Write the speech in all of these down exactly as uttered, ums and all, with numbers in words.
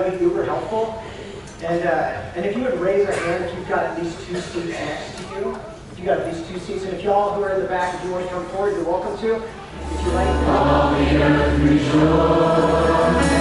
going to be uber helpful. And, uh, and if you would raise a hand if you've got at least two seats next to you. If you've got at least two seats. And if y'all who are in the back, if you want to come forward, you're welcome to. If you like. All the earth rejoice.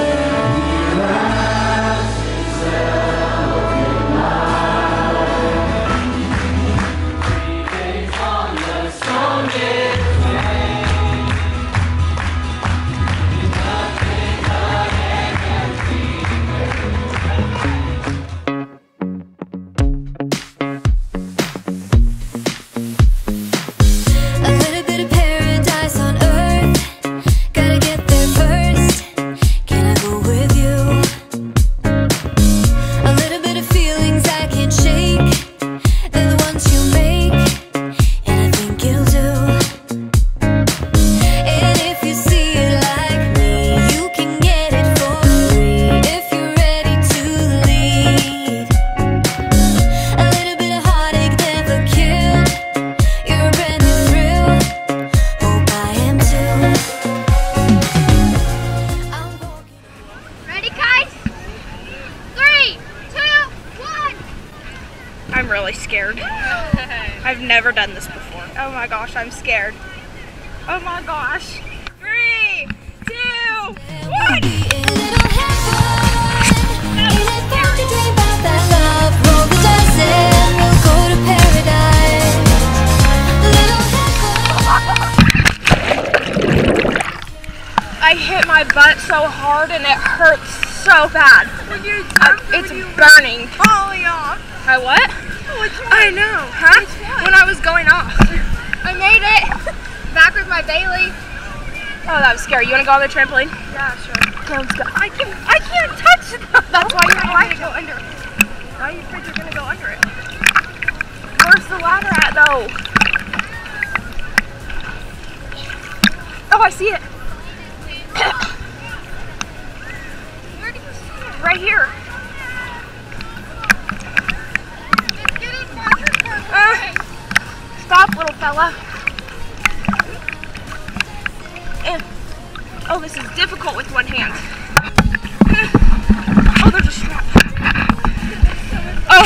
I'm really scared. I've never done this before. Oh my gosh, I'm scared. Oh my gosh. Three, two, one! I hit my butt so hard and it hurts so bad. Uh, it's burning. Falling off. I what? I know, huh? When I was going off. I made it back with my Bailey. Oh, that was scary. You want to go on the trampoline? Yeah, sure. Okay, let's go. I can't, I can't touch it. That's why you're going to go under it. Why are you afraid you're going to go under it? Where's the ladder at, though? Oh, I see it. Where do you see it? Right here. Uh, stop, little fella. And, oh, this is difficult with one hand. Oh, there's a strap. Oh,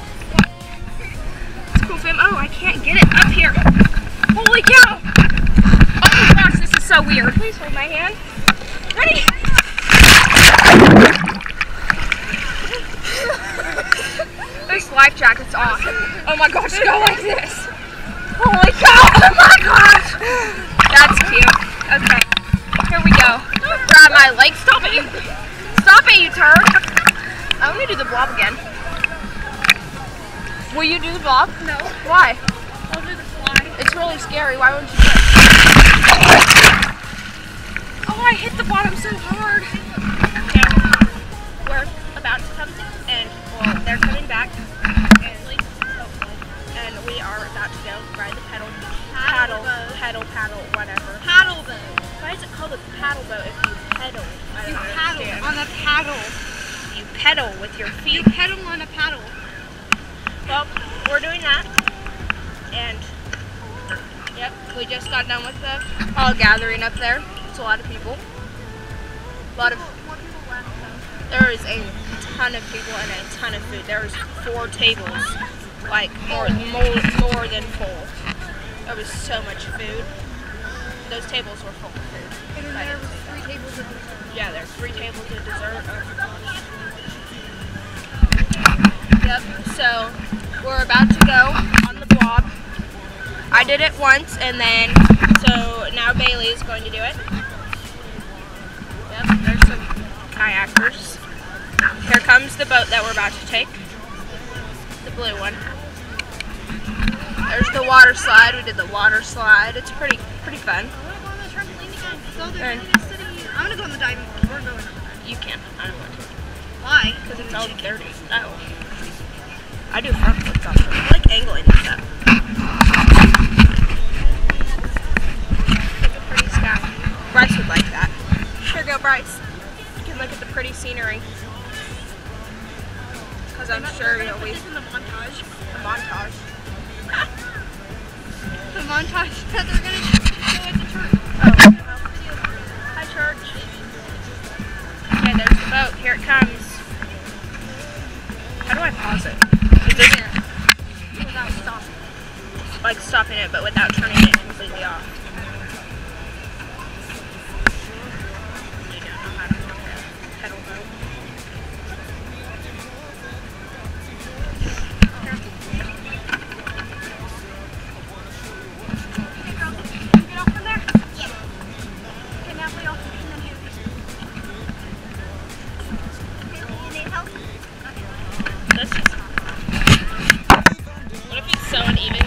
it's cool, Fim. Oh, I can't get it up here. Holy cow! Oh my gosh, this is so weird. Please hold my hand. Ready? This life jacket's off. Oh my gosh, go like this. Holy cow! Oh my gosh! That's cute. Okay, here we go. Grab my leg. Stop it, you. Stop it, you turd. I'm gonna do the blob again. Will you do the blob? No. Why? I'll do the fly. It's really scary. Why wouldn't you do it? Oh, I hit the bottom so hard. Now, we're about to come and, well, they're coming back. And we are about to go ride the pedal, paddle, paddle, paddle, paddle, whatever. Paddle boat. Why is it called a paddle boat if you pedal? I don't You understand. paddle on a paddle. You pedal with your feet. You pedal on a paddle. Well, we're doing that. And, yep, we just got done with the all gathering up there. It's a lot of people. A lot of, there is a ton of people and a ton of food. There's four tables. Like more, more, more than full. There was so much food. Those tables were full of food. And then there was three tables of dessert. Yeah, there's three tables of dessert. Oh my gosh. Yep. So we're about to go on the blob. I did it once, and then so now Bailey is going to do it. Yep. There's some kayakers. Here comes the boat that we're about to take. The blue one. There's the water slide. We did the water slide. It's pretty pretty fun. I want to go on the trampoline again. So they're And going to sit in here. I'm going to go on the diving board. We're going on that. you can. I don't want to. Why? Because it's all dirty. Oh. I do front flips off them. I like angling and stuff. Look at the pretty sky. Bryce would like that. Here you go, Bryce. You can look at the pretty scenery. Because I'm sure you'll be in the montage. a montage. The montage that they're going to show at the church. Oh. Hi, church. Okay, there's the boat. Here it comes. stopping it, but without turning it completely off. You don't know how to work a pedal though. Okay, girl. Can you get off from there? Yeah. Okay, now we all and then here. Okay, you need help? That's just. What if it's so uneven?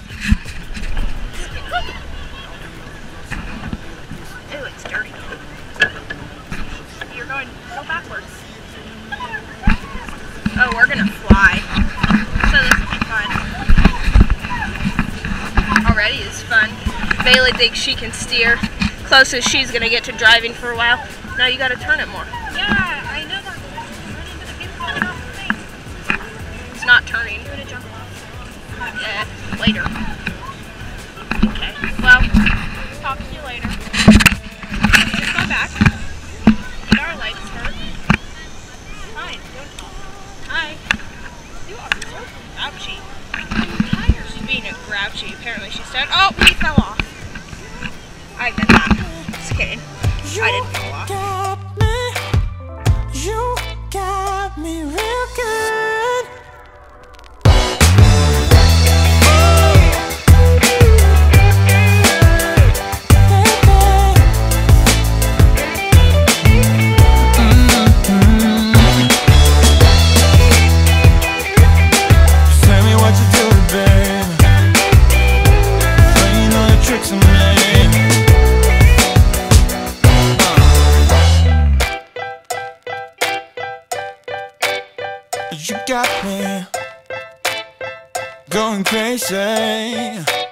Ew, it's dirty. You're going, go backwards. Oh, we're gonna fly. So this will be fun. Already is fun. Bailey thinks she can steer. Closest she's gonna get to driving for a while. Now you gotta turn it more. Yeah, I know that. Running, but it keeps falling off the thing. It's not turning. I'm gonna jump off. Yeah, later. Okay, well, talk to you later. Just go back. Get our legs hurt. Fine, don't talk. Hi. You are so grouchy. She's being a grouchy. Apparently she's done. Oh, we fell off. I did that. Just kidding. I didn't fall off. Got me, you got me real good. You got me going crazy.